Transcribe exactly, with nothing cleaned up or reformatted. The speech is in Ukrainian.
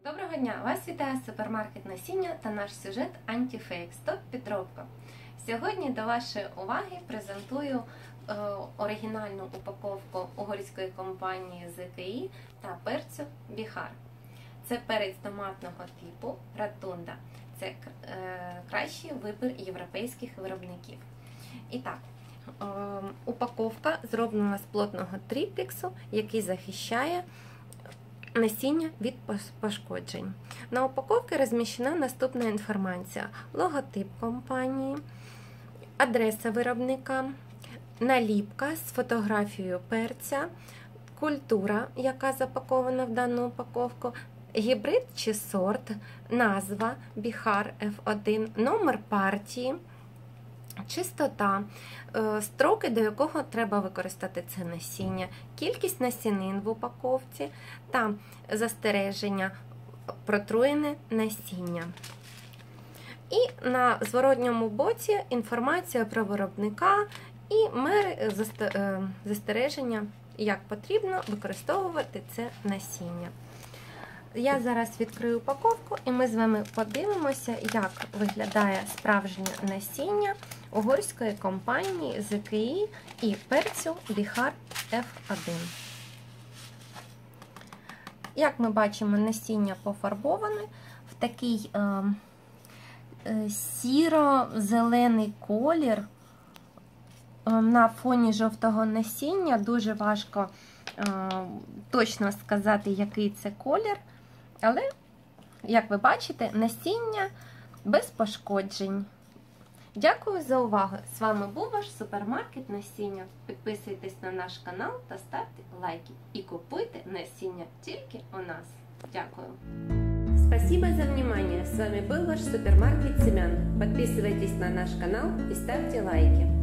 Доброго дня! Вас вітає супермаркет насіння та наш сюжет антифейк стоп-підробка. Сьогодні до вашої уваги презентую е, оригінальну упаковку угорської компанії зет ке і та перцю Біхар. Це перець томатного типу Ротунда. Це е, кращий вибір європейських виробників. І так, е, упаковка зроблена з плотного тріплексу, який захищає насіння від пошкоджень. На упаковці розміщена наступна інформація: логотип компанії, адреса виробника, наліпка з фотографією перця, культура, яка запакована в дану упаковку, гібрид чи сорт, назва Біхар еф один, номер партії, чистота, строки, до якого треба використати це насіння, кількість насінин в упаковці та застереження протруєне насіння. І на зворотньому боці інформація про виробника і мери застереження, як потрібно використовувати це насіння. Я зараз відкрию упаковку і ми з вами подивимося, як виглядає справжнє насіння угорської компанії зет ке і і перцю Біхар еф один. Як ми бачимо, насіння пофарбоване в такий е, е, сіро-зелений колір е, на фоні жовтого насіння. Дуже важко е, точно сказати, який це колір. Але, як ви бачите, насіння без пошкоджень. Дякую за увагу! З вами був ваш супермаркет насіння. Підписуйтесь на наш канал та ставте лайки. І купуйте насіння тільки у нас. Дякую! Спасибо за внимание! С вами был ваш супермаркет семян. Подписывайтесь на наш канал и ставьте лайки.